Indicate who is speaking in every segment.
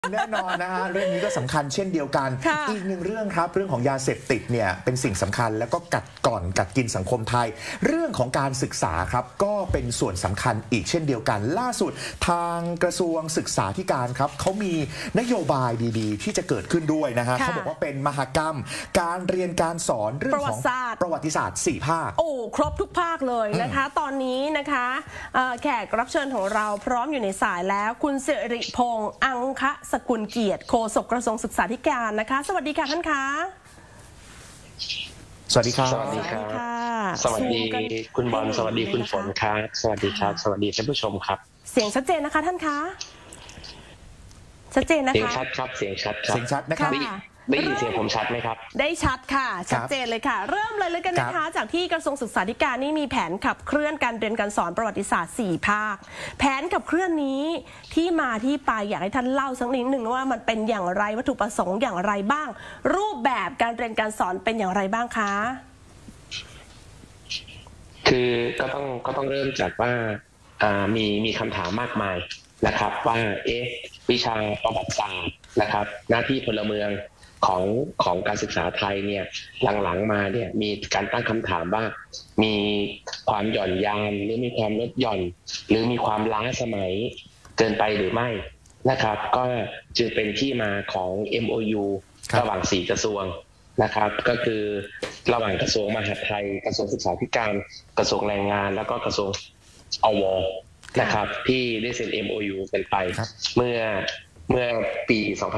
Speaker 1: แน่นอนนะฮะเรื่องนี้ก็สำคัญเช่นเดียวกันอีกหนึ่งเรื่องครับเรื่องของยาเสพติดเนี่ยเป็นสิ่งสำคัญแล้วก็กัดกินสังคมไทยเรื่องของการศึกษาครับก็เป็นส่วนสำคัญอีกเช่นเดียวกันล่าสุดทางกระทรวงศึกษาธิการครับเขามีนโยบายดีๆที่จะเกิดขึ้นด้วยนะฮะเขาบอกว่าเป็นมหกรรมการเรียนการสอนเรื่องของประวัติศาสตร์4 ภาค
Speaker 2: โอ้ครบทุกภาคเลยนะคะตอนนี้นะคะแขกรับเชิญของเราพร้อมอยู่ในสายแล้วคุณสิริพงษ์อังคสกุลเกียรติโฆษกกระทรวงศึกษาธิการนะคะสวัสดีค่ะท่านคะ
Speaker 1: สวัสดีครับ
Speaker 3: สวัสดีครับสวัสดีคุณบอลสวัสดีคุณฝนครับสวัสดีครับสวัสดีท่านผู้ชมครับ
Speaker 2: เสียงชัดเจนนะคะท่านคะชัดเจนนะคะ
Speaker 3: เสียงชัดครับเสียงชัดครับ
Speaker 1: เสียงชัดนะครับ
Speaker 3: ได้ยินเสียงผมชัดไหมครับ
Speaker 2: ได้ชัดค่ะชัดเจนเลยค่ะเริ่มเลยกันนะคะจากที่กระทรวงศึกษาธิการนี่มีแผนขับเคลื่อนการเรียนการสอนประวัติศาสตร์4 ภาคแผนขับเคลื่อนนี้ที่มาที่ไปอยากให้ท่านเล่าสักนิดหนึ่งว่ามันเป็นอย่างไรวัตถุประสงค์อย่างไรบ้างรูปแบบการเรียนการสอนเป็นอย่างไรบ้างคะ
Speaker 3: คือก็ต้องเริ่มจากว่ามีคำถามมากมายนะครับว่าวิชาประวัติศาสตร์นะครับหน้าที่พลเมืองของการศึกษาไทยเนี่ยหลังๆมาเนี่ยมีการตั้งคำถามว่ามีความหย่อนยานหรือมีความลดหย่อนหรือมีความล้าสมัยเกินไปหรือไม่นะครับก็จึงเป็นที่มาของ MOU ระหว่าง4 กระทรวงนะครับก็คือระหว่างกระทรวงมหาดไทยกระทรวงศึกษาธิการกระทรวงแรงงานแล้วก็กระทรวงอวนะครับที่ได้เซ็น MOU กันไปเมื่อปี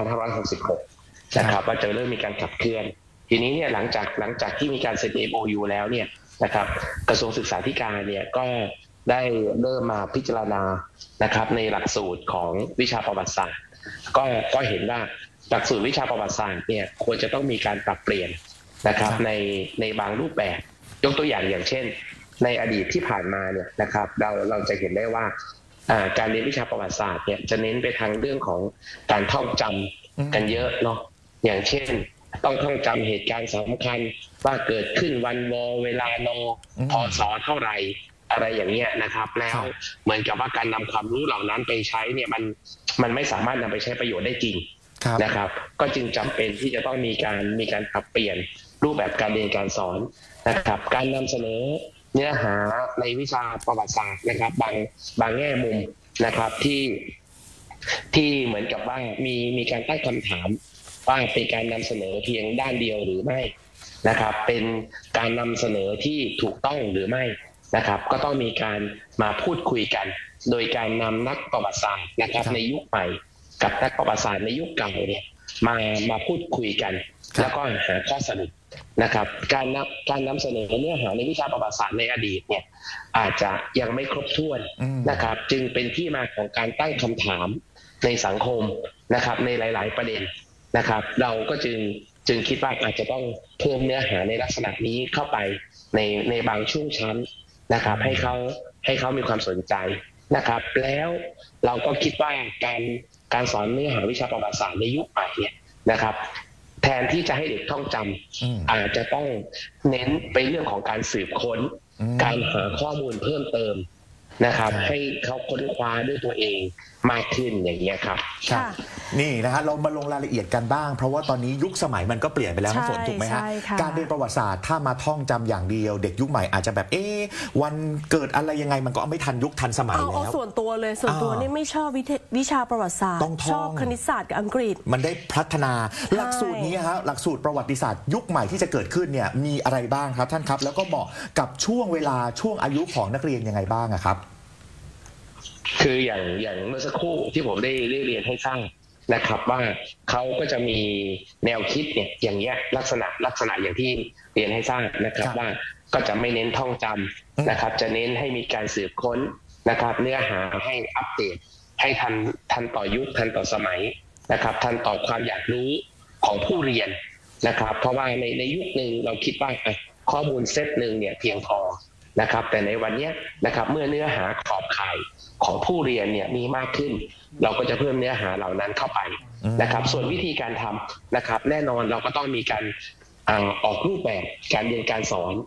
Speaker 3: 2566นะครับว่าจะเริ่มมีการขับเคลื่อนทีนี้เนี่ยหลังจากที่มีการเซ็น MOU แล้วเนี่ยนะครับกระทรวงศึกษาธิการเนี่ยก็ได้เริ่มมาพิจารณานะครับในหลักสูตรของวิชาประวัติศาสตร์ก็เห็นว่าหลักสูตรวิชาประวัติศาสตร์เนี่ยควรจะต้องมีการปรับเปลี่ยนนะครับในบางรูปแบบยกตัวอย่างเช่นในอดีตที่ผ่านมาเนี่ยนะครับเราจะเห็นได้ว่าการเรียนวิชาประวัติศาสตร์เนี่ยจะเน้นไปทางเรื่องของการท่องจำกันเยอะเนาะอย่างเช่นต้องท่องจำเหตุการณ์สำคัญว่าเกิดขึ้นวันวเวลานพศเท่าไหร่อะไรอย่างเงี้ยนะครับแล้วเหมือนกับว่าการนำความรู้เหล่านั้นไปใช้เนี่ยมันไม่สามารถนำไปใช้ประโยชน์ได้จริงนะครับก็จึงจำเป็นที่จะต้องมีการปรับเปลี่ยนรูปแบบการเรียนการสอนนะครับการนำเสนอเนื้อหาในวิชาประวัติศาสตร์นะครับบางแง่มุมนะครับที่เหมือนกับว่ามีการตั้งคำถามว่าเป็นการนำเสนอเพียงด้านเดียวหรือไม่นะครับเป็นการนำเสนอที่ถูกต้องหรือไม่นะครับก็ต้องมีการมาพูดคุยกันโดยการนำนักประวัติศาสตร์นะครับในยุคใหม่กับนักประวัติศาสตร์ในยุคเก่าเนี่ยมาพูดคุยกันแล้วก็หาข้อสรุปนะครับการนำเสนอเนื้อหาในวิชาประวัติศาสตร์ในอดีตเนี่ยอาจจะยังไม่ครบถ้วนนะครับจึงเป็นที่มาของการตั้งคำถามในสังคมนะครับในหลายๆประเด็นนะครับเราก็จึงคิดว่าอาจจะต้องเพิ่มเนื้อหาในลักษณะนี้เข้าไปในบางช่วงชั้นนะครับให้เขามีความสนใจนะครับแล้วเราก็คิดว่าการสอนเนื้อหาวิชาประวัติศาสตร์ในยุคใหม่เนี่ยนะครับแทนที่จะให้เด็กท่องจำอาจจะต้องเน้นไปเรื่องของการสืบค้นการหาข้อมูลเพิ่มเติมนะครับให้เขาค้นคว้าด้วยตัวเองมากขึ้นอย่างนี้ครับ
Speaker 1: นี่นะฮะเรามาลงรายละเอียดกันบ้างเพราะว่าตอนนี้ยุคสมัยมันก็เปลี่ยนไปแล้วนะฝนถูกไหมฮะการเรียนประวัติศาสตร์ถ้ามาท่องจำอย่างเดียวเด็กยุคใหม่อาจจะแบบวันเกิดอะไรยังไงมันก็ไม่ทันยุคทันสมัยแล้ว
Speaker 2: ส่วนตัวนี่ไม่ชอบวิชาประวัติศาสตร์ชอบคณิตศาสตร์กับอังกฤษ
Speaker 1: มันได้พัฒนาหลักสูตรนี้ฮะหลักสูตรประวัติศาสตร์ยุคใหม่ที่จะเกิดขึ้นเนี่ยมีอะไรบ้างครับท่านครับแล้วก็เหมาะกับช่วงเวลาช่วงอายุของนักเรียนยังไงบ้างครับ
Speaker 3: คืออย่างเมื่อสักครู่ที่ผมได้เรียนให้ทราบนะครับว่าเขาก็จะมีแนวคิดเนี่ยอย่างเงี้ยลักษณะอย่างที่เรียนให้ทราบนะครับว่าก็จะไม่เน้นท่องจำนะครับจะเน้นให้มีการสืบค้นนะครับเนื้อหาให้อัปเดตให้ทันต่อยุคทันต่อสมัยนะครับทันต่อความอยากรู้ของผู้เรียนนะครับเพราะว่าในยุคหนึ่งเราคิดว่าข้อมูลเซตหนึ่งเนี่ยเพียงพอนะครับแต่ในวันนี้นะครับเมื่อเนื้อหาขอบข่ายของผู้เรียนเนี่ยมีมากขึ้นเราก็จะเพิ่มเนื้อหาเหล่านั้นเข้าไปนะครับส่วนวิธีการทำนะครับแน่นอนเราก็ต้องมีการออกรูปแบบการเรียนการสอน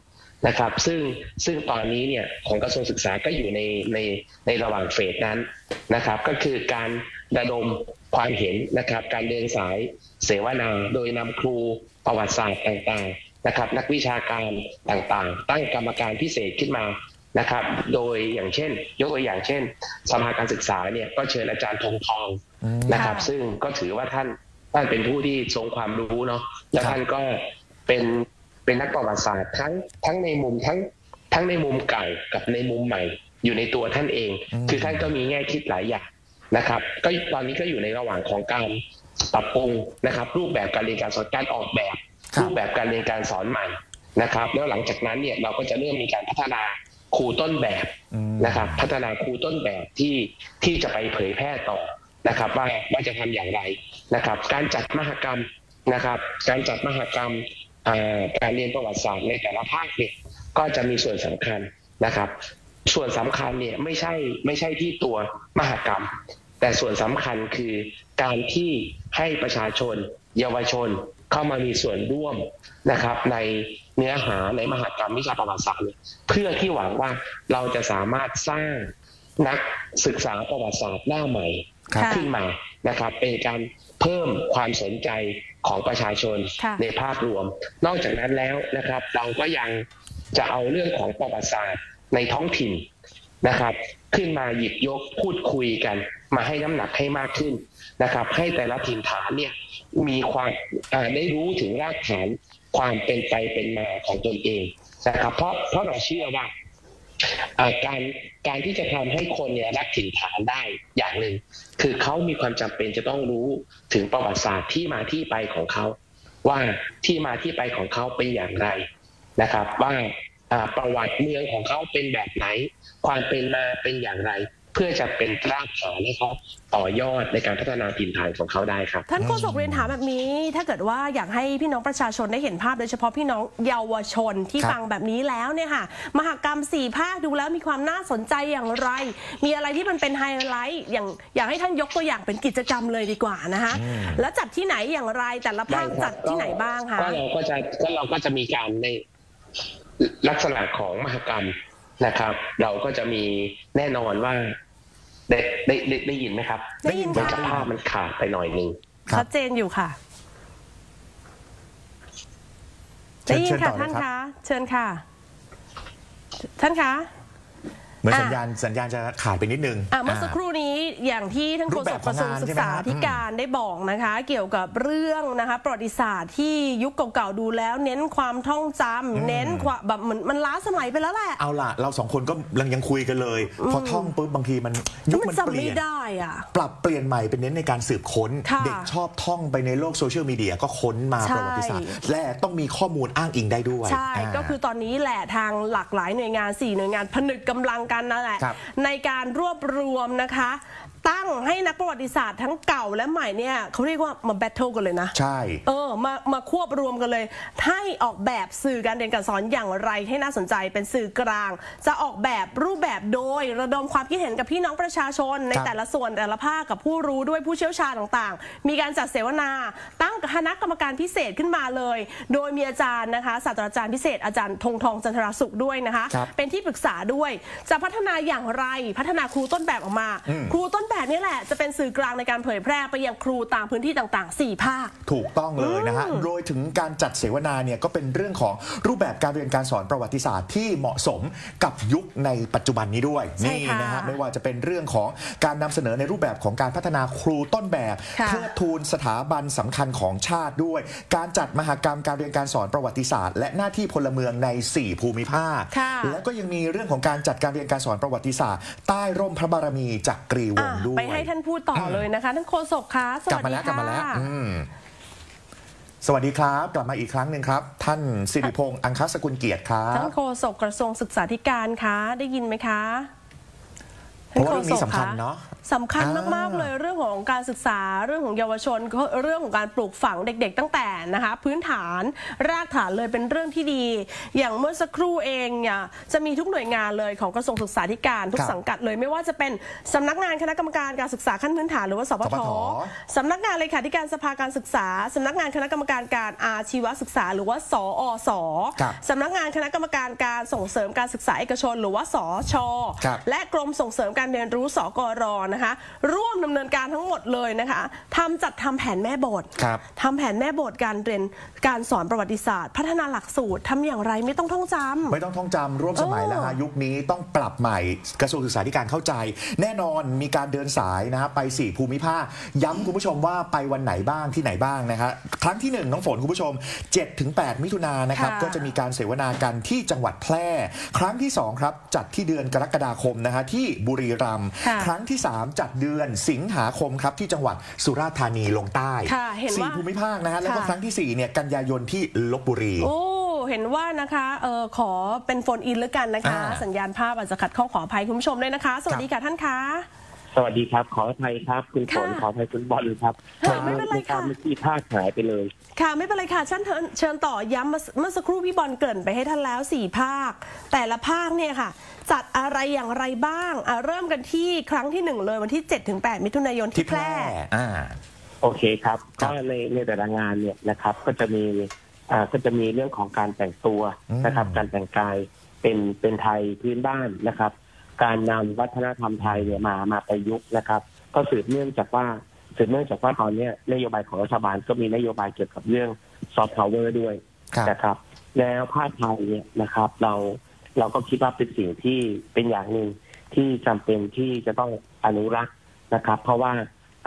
Speaker 3: นะครับซึ่งตอนนี้เนี่ยของกระทรวงศึกษาก็อยู่ในระหว่างเฟสนั้นนะครับก็คือการระดมความเห็นนะครับการเดินสายเสวนาโดยนำครูประวัติศาสตร์ต่างๆนะครับนักวิชาการต่างๆตั้งกรรมการพิเศษขึ้นมานะครับโดยอย่างเช่นยกตัวอย่างเช่นสภาการศึกษาเนี่ยก็เชิญอาจารย์ธงทองนะครับซึ่งก็ถือว่าท่านเป็นผู้ที่ทรงความรู้เนาะและท่านก็เป็นนักประวัติศาสตร์ทั้งในมุมทั้งในมุมเก่ากับในมุมใหม่อยู่ในตัวท่านเองคือท่านก็มีแง่คิดหลายอย่างนะครับก็ตอนนี้ก็อยู่ในระหว่างของการปรับปรุงนะครับรูปแบบการเรียนการสอนการออกแบบรูปแบบการเรียนการสอนใหม่นะครับแล้วหลังจากนั้นเนี่ยเราก็จะเริ่มมีการพัฒนาครูต้นแบบนะครับพัฒนาครูต้นแบบที่จะไปเผยแพร่ต่อนะครับว่าจะทำอย่างไรนะครับการจัดมหกรรมนะครับการจัดมหกรรมการเรียนประวัติศาสตร์ในแต่ละภาคเนี่ยก็จะมีส่วนสำคัญนะครับส่วนสำคัญเนี่ยไม่ใช่ที่ตัวมหกรรมแต่ส่วนสำคัญคือการที่ให้ประชาชนเยาวชนเข้ามามีส่วนร่วมนะครับในเนื้อหาในมหกรรมวิชาประวัติศาสตร์เพื่อที่หวังว่าเราจะสามารถสร้างนักศึกษาประวัติศาสตร์หน้าใหม่ขึ้นมานะครับเป็นการเพิ่มความสนใจของประชาชนในภาพรวมนอกจากนั้นแล้วนะครับเราก็ยังจะเอาเรื่องของประวัติศาสตร์ในท้องถิ่นนะครับขึ้นมาหยิบยกพูดคุยกันมาให้น้ำหนักให้มากขึ้นนะครับให้แต่ละถิ่นฐานเนี่ยมีความได้รู้ถึงรากฐานความเป็นไปเป็นมาของตนเองนะครับเพราะเราเชื่อว่าการที่จะทำให้คนเนี่ยรักถิ่นฐานได้อย่างหนึ่งคือเขามีความจำเป็นจะต้องรู้ถึงประวัติศาสตร์ที่มาที่ไปของเขาว่าที่มาที่ไปของเขาเป็นอย่างไรนะครับว่าประวัติเมืองของเขาเป็นแบบไหนความเป็นมาเป็นอย่างไรเพื่อจะเป็นรากฐานให้เขาต่อยอดในการพัฒนาถิ่นฐานของเขาได้ครับ
Speaker 2: ท่านโฆษกเรียนถามแบบนี้ถ้าเกิดว่าอยากให้พี่น้องประชาชนได้เห็นภาพโดยเฉพาะพี่น้องเยาวชนที่ฟังแบบนี้แล้วเนี่ยค่ะมหกรรม4 ภาคดูแล้วมีความน่าสนใจอย่างไรมีอะไรที่มันเป็นไฮไลท์อย่างอยากให้ท่านยกตัวอย่างเป็นกิจกรรมเลยดีกว่านะคะแล้วจัดที่ไหนอย่างไรแต่ละภาคจัดที่ไหนบ้างคะ
Speaker 3: ก็เราก็จะมีการในลักษณะของมหกรรมนะครับเราก็จะมีแน่นอนว่าได้ยินไหมครับ
Speaker 2: ได้ยินค่ะ
Speaker 3: ภาพมันขาดไปหน่อยนึง
Speaker 2: ชัดเจนอยู่ค่ะได้ยินค่ะท่านคะเชิญค่ะท่านคะ
Speaker 1: เหมือนสัญญาณจะขาดไปนิดนึง
Speaker 2: เมื่อสักครู่นี้อย่างที่ท่านโฆษกกระทรวงศึกษาธิการได้บอกนะคะเกี่ยวกับเรื่องนะคะประวัติศาสตร์ที่ยุคเก่าๆดูแล้วเน้นความท่องจำเน้นแบบเหมือนมันล้าสมัยไปแล้วแหละ
Speaker 1: เอาล่ะเรา2 คนก็ยังคุยกันเลยพอท่องปุ๊บบางทีมันยุคมันเปลี่ยนปรับเปลี่ยนใหม่เป็นเน้นในการสืบค้นเด็กชอบท่องไปในโลกโซเชียลมีเดียก็ค้นมาประวัติศาสตร์และต้องมีข้อมูลอ้างอิงได้ด้วย
Speaker 2: ใช่ก็คือตอนนี้แหละทางหลากหลายหน่วยงาน4 หน่วยงานผนึกกำลังกันนั่นแหละในการรวบรวมนะคะตั้งให้นักประวัติศาสตร์ทั้งเก่าและใหม่เนี่ยเขาเรียกว่ามาแบทเทิลกันเลยนะ
Speaker 1: ใช่
Speaker 2: มาควบรวมกันเลยให้ออกแบบสื่อการเรียนการสอนอย่างไรให้น่าสนใจเป็นสื่อกลางจะออกแบบรูปแบบโดยระดมความคิดเห็นกับพี่น้องประชาชนในแต่ละส่วนแต่ละภาคกับผู้รู้ด้วยผู้เชี่ยวชาญต่างๆมีการจัดเสวนาตั้งคณะกรรมการพิเศษขึ้นมาเลยโดยมีอาจารย์นะคะศาสตราจารย์พิเศษอาจารย์ธงทองจันทราสุขด้วยนะคะเป็นที่ปรึกษาด้วยจะพัฒนาอย่างไรพัฒนาครูต้นแบบออกมาครูต้นแบบนี้แหละจะเป็นสื่อกลางในการเผยแพร่ไปยังครูตามพื้นที่ต่างๆ4 ภาค
Speaker 1: ถูกต้องเลยนะฮะโดยถึงการจัดเสวนาเนี่ยก็เป็นเรื่องของรูปแบบการเรียนการสอนประวัติศาสตร์ที่เหมาะสมกับยุคในปัจจุบันนี้ด้วยนี่นะฮะไม่ว่าจะเป็นเรื่องของการนำเสนอในรูปแบบของการพัฒนาครูต้นแบบเพื่อทูลสถาบันสำคัญของชาติด้วยการจัดมหกรรมการเรียนการสอนประวัติศาสตร์และหน้าที่พลเมืองใน4 ภูมิภาคแล้วก็ยังมีเรื่องของการจัดการเรียนการสอนประวัติศาสตร์ใต้ร่มพระบารมีจักรีวงศ์ด้วย
Speaker 2: ไปให้ท่านพูดต่อเลยนะคะท่านโฆษกคะ
Speaker 1: สวัสดีค่ะกลับมาแล้วสวัสดีครับกลับมาอีกครั้งหนึ่งครับท่านสิริพงษ์อังคสกุลเกียรติครับ
Speaker 2: ท่านโฆษกกระทรวงศึกษาธิการคะได้ยินไหมคะ
Speaker 1: เพราะว่าเรื่องนี้สำคัญเนาะ
Speaker 2: สำคัญมากๆเลยเรื่องของการศึกษาเรื่องของเยาวชนเรื่องของการปลูกฝังเด็กๆตั้งแต่นะคะพื้นฐานรากฐานเลยเป็นเรื่องที่ดีอย่างเมื่อสักครู่เองเนี่ยจะมีทุกหน่วยงานเลยของกระทรวงศึกษาธิการทุกสังกัดเลยไม่ว่าจะเป็นสำนักงานคณะกรรมการการศึกษาขั้นพื้นฐานหรือว่าสปท.สำนักงานเลขาธิการสภาการศึกษาสำนักงานคณะกรรมการการอาชีวศึกษาหรือว่าสอส.สำนักงานคณะกรรมการการส่งเสริมการศึกษาเอกชนหรือว่าสช.และกรมส่งเสริมการเรียนรู้สกร.นะคะร่วมดำเนินการทั้งหมดเลยนะคะจัดทำแผนแม่บททำแผนแม่บทการเรียนการสอนประวัติศาสตร์พัฒนาหลักสูตรทำอย่างไรไม่ต้องท่องจำ
Speaker 1: ไม่ต้องท่องจำร่วมสมัยแล้วฮะยุคนี้ต้องปรับใหม่กระทรวงศึกษาธิการเข้าใจแน่นอนมีการเดินสายนะฮะไป4ภูมิภาคย้ำคุณผู้ชมว่าไปวันไหนบ้างที่ไหนบ้างนะครับครั้งที่1น้องฝนคุณผู้ชม 7-8 มิถุนายนนะครับก็จะมีการเสวนากันที่จังหวัดแพร่ครั้งที่2ครับจัดที่เดือนกรกฎาคมนะฮะที่บุรีรัมย์ครั้งที่3จัดเดือนสิงหาคมครับที่จังหวัดสุราษฎร์ธานีลงใต้4ภูมิภาคนะฮะแล้วก็ครั้งที่4เนี่ยกันยายนที่ลพบุรี
Speaker 2: เห็นว่านะคะขอเป็นโฟนอินแล้วกันนะคะสัญญาณภาพอาจจะขัดข้องขออภัยคุณผู้ชมด้วยนะคะสวัสดีค่ะท่านคะ
Speaker 4: สวัสดีครับขออภัยครับคุณฝนขออภัยคุณบอลครับ
Speaker 2: ไม่เป็นไรค่ะ
Speaker 4: เมื่อกี้ภาพหายไปเลย
Speaker 2: ค่ะไม่เป็นไรค่ะเชิญต่อย้ำเมื่อสักครู่พี่บอลเกริ่นไปให้ท่านแล้ว4ภาคแต่ละภาคเนี่ยค่ะจัดอะไรอย่างไรบ้างเริ่มกันที่ครั้งที่1เลยวันที่ 7-8 มิถุนายนที่แพร่
Speaker 4: โอเคครับก็ในแต่ละงานเนี่ยนะครับก็จะมีเรื่องของการแต่งตัวนะครับการแต่งกายเป็นไทยพื้นบ้านนะครับการนำวัฒนธรรมไทยเนี่ยมาประยุกต์นะครับก็สืบเนื่องจากว่าตอนนี้นโยบายของรัฐบาลก็มีนโยบายเกี่ยวกับเรื่องซอฟต์พาวเวอร์ด้วยนะครับแล้วผ้าไทยเนี่ยนะครับเราก็คิดว่าเป็นสิ่งที่เป็นอย่างหนึ่งที่จำเป็นที่จะต้องอนุรักษ์นะครับเพราะว่า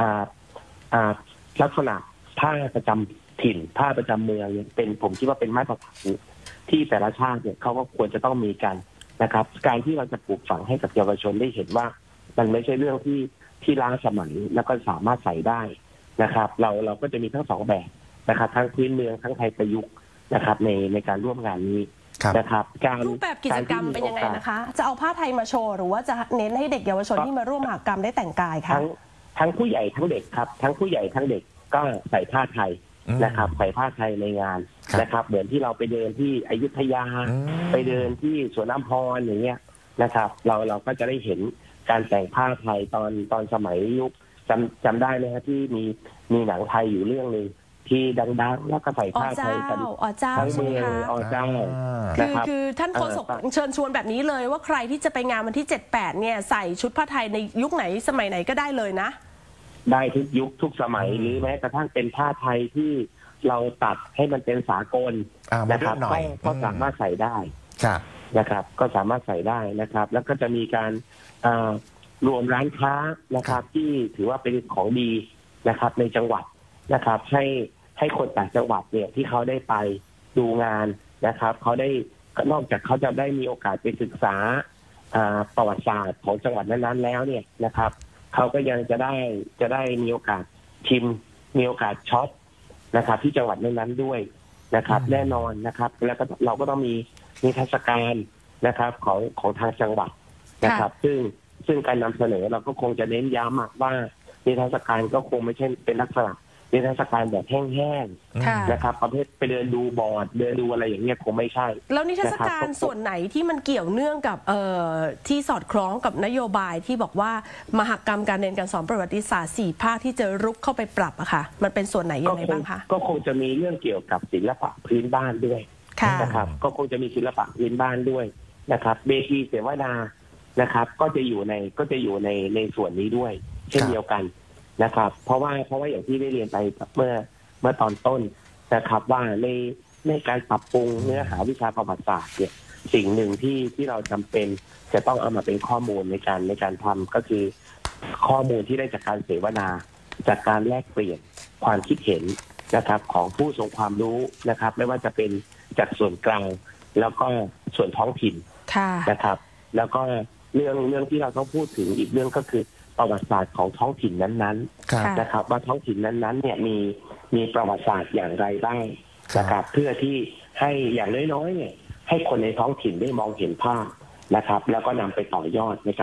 Speaker 4: ลักษณะผ้าประจำถิ่นผ้าประจำเมืองเป็นผมคิดว่าเป็นมาตรฐานที่แต่ละชาติเนี่ยเขาก็ควรจะต้องมีกันนะครับการที่เราจะปลูกฝังให้กับเยาวชนได้เห็นว่ามันไม่ใช่เรื่องที่ล้าสมัยแล้วก็สามารถใส่ได้นะครับเราก็จะมีทั้ง2แบบนะครับทั้งพื้นเมืองทั้งไทยประยุกต์นะครับในการร่วมงานนี้นะครับ
Speaker 2: รูปแบบกิจกรรมเป็นยังไงนะคะจะเอาผ้าไทยมาโชว์หรือว่าจะเน้นให้เด็กเยาวชนที่มาร่วมมหกรรมได้แต่งกายคะ
Speaker 4: ทั้งผู้ใหญ่ทั้งเด็กครับทั้งผู้ใหญ่ทั้งเด็กก็ใส่ผ้าไทยนะครับใส่ผ้าไทยในงานนะครับเหมือนที่เราไปเดินที่อยุธยาไปเดินที่สวนอัมพรอย่างเงี้ยนะครับเราก็จะได้เห็นการแต่งผ้าไทยตอนสมัยยุคจำได้ไหมครับที่มีหนังไทยอยู่เรื่องนึงที่ดังๆแล้วก็ใส่ผ้าไทยกัน
Speaker 2: ทั้งเมือง
Speaker 4: เจ้า
Speaker 2: คือท่านโฆษกเชิญชวนแบบนี้เลยว่าใครที่จะไปงานวันที่ 7-8 เนี่ยใส่ชุดผ้าไทยในยุคไหนสมัยไหนก็ได้เลยนะ
Speaker 4: ได้ทุกยุคทุกสมัยหรือแม้กระทั่งเป็นผ้าไทยที่เราตัดให้มันเป็นสากลนะครับก็สามารถใส่ได้นะครับก็สามารถใส่ได้นะครับแล้วก็จะมีการรวมร้านค้านะครับที่ถือว่าเป็นของดีนะครับในจังหวัดนะครับให้คนต่างจังหวัดเนี่ยที่เขาได้ไปดูงานนะครับเขาได้นอกจากเขาจะได้มีโอกาสไปศึกษาประวัติศาสตร์ของจังหวัดนั้นๆแล้วเนี่ยนะครับเขาก็ยังจะได้มีโอกาสชิมมีโอกาสช็อปนะครับที่จังหวัดนั้นๆด้วยนะครับแน่นอนนะครับแล้วก็เราก็ต้องมีนิทรรศการนะครับของทางจังหวัดนะครับซึ่งการนำเสนอเราก็คงจะเน้นย้ำว่านิทรรศการก็คงไม่ใช่เป็นลักษณะนิทรรศการแบบแห้งๆนะครับประเภทไปเดินดูบอร์ดเดินดูอะไรอย่างเงี้ยคงไม่ใช่
Speaker 2: แล้วนิทรรศการส่วนไหนที่มันเกี่ยวเนื่องกับที่สอดคล้องกับนโยบายที่บอกว่ามหกรรมการเรียนการสอนประวัติศาสตร์4ภาคที่จะรุกเข้าไปปรับอะค่ะมันเป็นส่วนไหนยังไงบ้างคะ
Speaker 4: ก็คงจะมีเรื่องเกี่ยวกับศิลปะพื้นบ้านด้วยนะครับก็คงจะมีศิลปะพื้นบ้านด้วยนะครับเวทีเสวนานะครับก็จะอยู่ในส่วนนี้ด้วยเช่นเดียวกันนะครับเพราะว่าอย่างที่ได้เรียนไปเมื่อตอนต้นนะครับว่าในการปรับปรุงเนื้อหาวิชาประวัติศาสตร์เนี่ยสิ่งหนึ่งที่เราจำเป็นจะต้องเอามาเป็นข้อมูลในการทำก็คือข้อมูลที่ได้จากการเสวนาจากการแลกเปลี่ยนความคิดเห็นนะครับของผู้ทรงความรู้นะครับไม่ว่าจะเป็นจากส่วนกลางแล้วก็ส่วนท้องถิ่นนะครับแล้วก็เรื่องที่เราต้องพูดถึงอีกเรื่องก็คือประวัติศาสตร์ของท้องถิ่นนั้นๆนะครับว่าท้องถิ่นนั้นๆเนี่ยมีประวัติศาสตร์อย่างไรบ้างนะครับเพื่อที่ให้อย่างน้อยๆเนี่ยให้คนในท้องถิ่นได้มองเห็นภาพนะครับแล้วก็นำไปต่อยอดในการ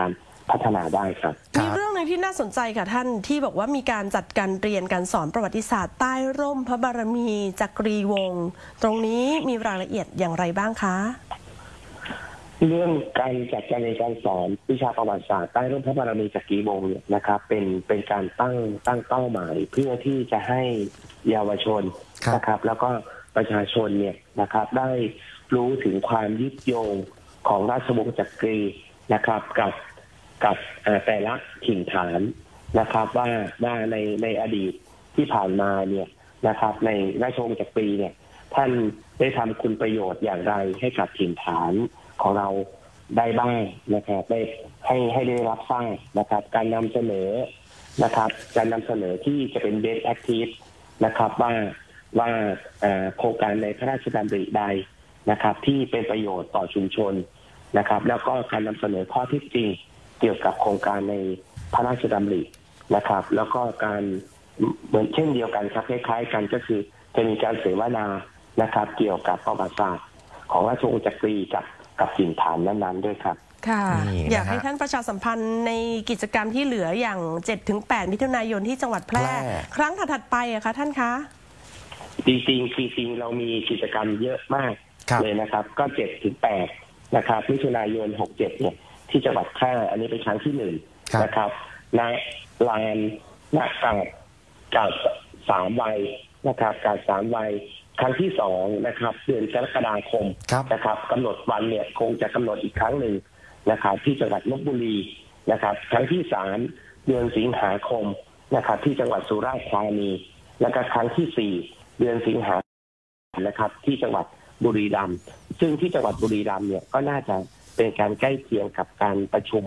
Speaker 4: พัฒนาได้ครับ
Speaker 2: มีเรื่องนึงที่น่าสนใจค่ะท่านที่บอกว่ามีการจัดการเรียนการสอนประวัติศาสตร์ใต้ร่มพระบารมีจักรีวงศ์ตรงนี้มีรายละเอียดอย่างไรบ้างคะ
Speaker 4: เรื่องการจัดการเรียนการสอนวิชาประวัติศาสตร์ใต้ร่มพระบารมีจักรีวงศ์เนี่ยนะครับเป็นการตั้งเป้าหมายเพื่อที่จะให้เยาวชนนะครับแล้วก็ประชาชนเนี่ยนะครับได้รู้ถึงความยึดโยงของราชวงศ์จักรีนะครับกับแต่ละถิ่นฐานนะครับว่าในอดีตที่ผ่านมาเนี่ยนะครับในราชวงศ์จักรีเนี่ยท่านได้ทำคุณประโยชน์อย่างไรให้กับถิ่นฐานของเราได้บ้างนะครับได้ให้ได้รับทราบนะครับการนำเสนอนะครับการนำเสนอที่จะเป็น best practice นะครับว่าโครงการในพระราชดำริใดนะครับที่เป็นประโยชน์ต่อชุมชนนะครับแล้วก็การนำเสนอข้อเท็จจริงเกี่ยวกับโครงการในพระราชดำรินะครับแล้วก็การเหมือนเช่นเดียวกันครับคล้ายๆกันก็คือจะมีการเสวนานะครับเกี่ยวกับประวัติศาสตร์ของราชวงศ์จักรีกับถิ่นฐานนั้นๆด้วยครับ
Speaker 2: ค่ะอยากให้ท่านประชาสัมพันธ์ในกิจกรรมที่เหลืออย่าง 7-8 มิถุนายนที่จังหวัดแพร่ครั้งถัดไปอะคะท่านคะ
Speaker 4: จริงเรามีกิจกรรมเยอะมากเลยนะครับก็ 7-8 นะครับมิถุนายน 67เนี่ยที่จังหวัดแพร่อันนี้เป็นครั้งที่1นะครับณลานณกาด3 วัยนะครับกาด3 วัยครั้งที่2นะครับเดือนกรกฎาคมนะครับกำหนดวันเนี่ยคงจะกำหนดอีกครั้งหนึ่งนะครับที่จังหวัดลพบุรีนะครับครั้งที่3เดือนสิงหาคมนะครับที่จังหวัดสุราษฎร์ธานีและก็ครั้งที่4เดือนสิงหาคมนะครับที่จังหวัดบุรีรัมย์ซึ่งที่จังหวัดบุรีรัมย์เนี่ยก็น่าจะเป็นการใกล้เคียงกับการประชุม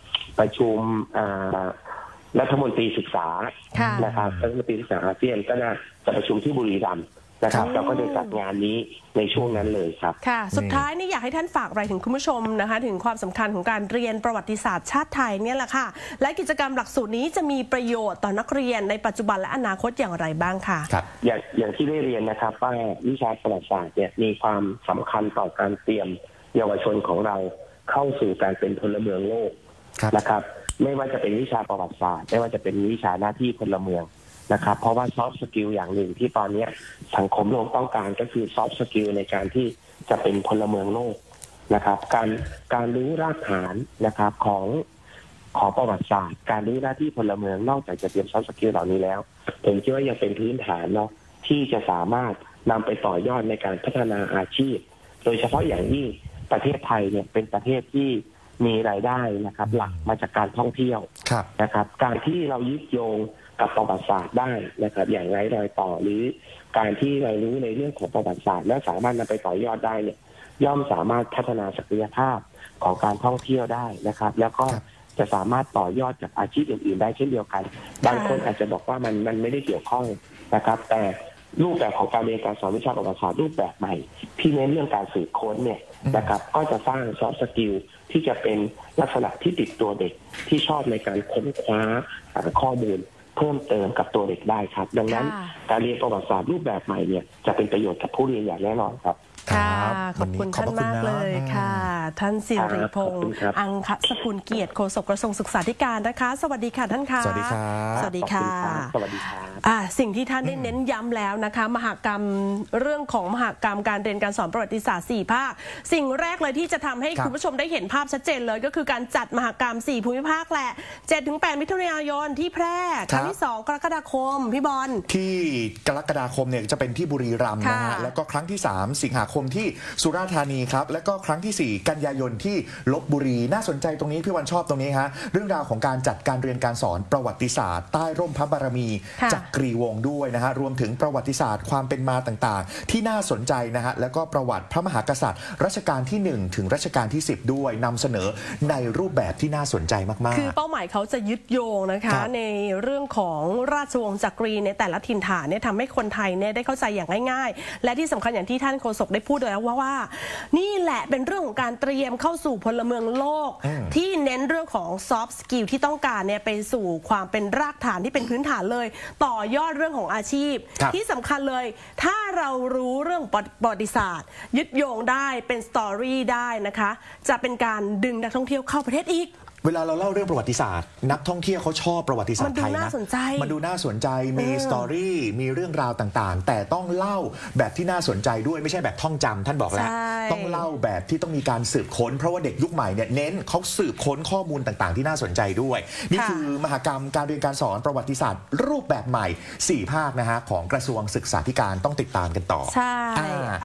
Speaker 4: รัฐมนตรีศึกษานะครับรัฐมนตรีศึกษาอาเซียนก็น่าจะประชุมที่บุรีรัมย์นะครับเราก็ได้จัดงานนี้ในช่วงนั้นเลยครับ
Speaker 2: ค่ะสุดท้ายนี่อยากให้ท่านฝากอะไรถึงคุณผู้ชมนะคะถึงความสำคัญของการเรียนประวัติศาสตร์ชาติไทยเนี่ยแหละค่ะและกิจกรรมหลักสูตรนี้จะมีประโยชน์ต่อนักเรียนในปัจจุบันและอนาคตอย่างไรบ้างค่ะ
Speaker 4: อย่างที่ได้เรียนนะครับว่าวิชาประวัติศาสตร์เนี่ยมีความสำคัญต่อการเตรียมเยาวชนของเราเข้าสู่การเป็นพลเมืองโลกนะครับไม่ว่าจะเป็นวิชาประวัติศาสตร์ไม่ว่าจะเป็นวิชาหน้าที่พลเมืองนะครับเพราะว่าซอฟต์สกิลอย่างหนึ่งที่ตอนนี้สังคมโลกต้องการก็คือซอฟต์สกิลในการที่จะเป็นพลเมืองโลกนะครับการรู้รากฐานนะครับของประวัติศาสตร์การรู้หน้าที่พลเมืองนอกจากจะเตรียมซอฟต์สกิลเหล่านี้แล้วผมคิดว่ายังเป็นพื้นฐานเนาะที่จะสามารถนำไปต่อยอดในการพัฒนาอาชีพโดยเฉพาะอย่างยิ่งประเทศไทยเนี่ยเป็นประเทศที่มีรายได้นะครับหลักมาจากการท่องเที่ยวนะครับการที่เรายึดโยงกับประวัติศาสตร์ได้นะครับอย่างไร้รอยต่อหรือการที่เรารู้ในเรื่องของประวัติศาสตร์และสามารถนำไปต่อยอดได้เนี่ยย่อมสามารถพัฒนาศักยภาพของการท่องเที่ยวได้นะครับแล้วก็จะสามารถต่อยอดจากอาชีพอื่นๆได้เช่นเดียวกันบางคนอาจจะบอกว่ามันไม่ได้เกี่ยวข้องนะครับแต่รูปแบบของการเรียนการสอนวิชาประวัติศาสตร์รูปแบบใหม่ที่เน้นเรื่องการสืบค้นเนี่ยนะครับก็จะสร้างซอฟต์สกิลที่จะเป็นลักษณะที่ติดตัวเด็กที่ชอบในการค้นคว้าหาข้อมูลเพิ่มเติมกับตัวเด็กได้ครับดังนั้นการเรียนประวัติศาสตร์รูปแบบใหม่เนี่ยจะเป็นประโยชน์กับผู้เรียนอย่างแน่นอนครับ
Speaker 2: ค่ะขอบคุณท่านมากเลยค่ะท่านสิริพงษ์อังคสกุลเกียรติโฆษกกระทรวงศึกษาธิการนะคะสวัสดีค่ะท่านคะ
Speaker 1: สวัสดีครับ
Speaker 2: สวัสดีค่ะ
Speaker 4: สวัสดีครับ
Speaker 2: สิ่งที่ท่านได้เน้นย้ำแล้วนะคะมหกรรมเรื่องของมหกรรมการเรียนการสอนประวัติศาสตร์4 ภาคสิ่งแรกเลยที่จะทำให้คุณผู้ชมได้เห็นภาพชัดเจนเลยก็คือการจัดมหกรรม4 ภูมิภาคแหละ 7-8 มิถุนายนที่แพร่ครั้งที่2 กรกฎาคมพี่บอล
Speaker 1: ที่กรกฎาคมเนี่ยจะเป็นที่บุรีรัมย์นะฮะแล้วก็ครั้งที่3 สิงหาคมที่สุราษฎร์ธานีครับและก็ครั้งที่4 กันยายนที่ลพบุรีน่าสนใจตรงนี้พี่วันชอบตรงนี้ฮะเรื่องราวของการจัดการเรียนการสอนประวัติศาสตร์ใต้ร่มพระบารมีจักรีวงศ์ด้วยนะฮะรวมถึงประวัติศาสตร์ความเป็นมาต่างๆที่น่าสนใจนะฮะแล้วก็ประวัติพระมหากษัตริย์รัชกาลที่1ถึงรัชกาลที่10ด้วยนำเสนอในรูปแบบที่น่าสนใจมากๆ
Speaker 2: คือเป้าหมายเขาจะยึดโยงนะคะในเรื่องของราชวงศ์จักรีในแต่ละถิ่นฐานเนี่ยทำให้คนไทยเนี่ยได้เข้าใจอย่างง่ายๆและที่สำคัญอย่างที่ท่านโฆษกได้พูดแล้วว่านี่แหละเป็นเรื่องของการเตรียมเข้าสู่พลเมืองโลกที่เน้นเรื่องของซอฟต์สกิลที่ต้องการเนี่ยไปสู่ความเป็นรากฐานที่เป็นพื้นฐานเลยต่อยอดเรื่องของอาชีพที่สำคัญเลยถ้าเรารู้เรื่องประวัติศาสตร์ยึดโยงได้เป็นสตอรี่ได้นะคะจะเป็นการดึงนักท่องเที่ยวเข้าประเทศอีก
Speaker 1: เวลาเราเล่าเรื่องประวัติศาสตร์นักท่องเที่ยวเขาชอบประวัติศาสตร์ไทยนะมันดูน่าสนใจมีสตอรี่มีเรื่องราวต่างๆแต่ต้องเล่าแบบที่น่าสนใจด้วยไม่ใช่แบบท่องจำท่านบอกแล้วต้องเล่าแบบที่ต้องมีการสืบค้นเพราะว่าเด็กยุคใหม่เนี่ยเน้นเขาสืบค้นข้อมูลต่างๆที่น่าสนใจด้วยนี่คือมหกรรมการเรียนการสอนประวัติศาสตร์รูปแบบใหม่4 ภาคนะฮะของกระทรวงศึกษาธิการต้องติดตามกันต่อ